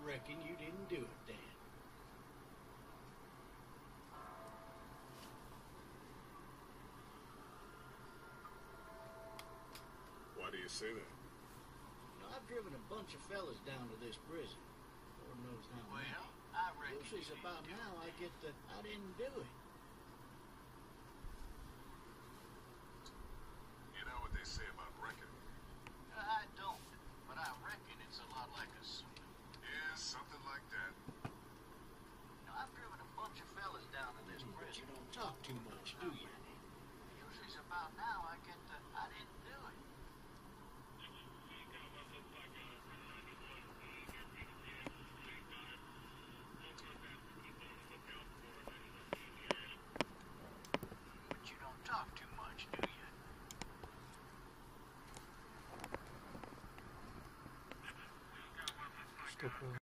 reckon you didn't do it then. Why do you say that? You know, I've driven a bunch of fellas down to this prison. Lord knows how many. Well, I reckon Usually it's about now I get that I didn't do it. You know what they say about reckoning? I don't, but I reckon it's a lot like a suit. Yeah, something like that. You know, I've driven a bunch of fellas down to this But prison. you don't talk too much, do you? Usually it's about now I get that I didn't do it. But you don't talk too much, do you? Stop.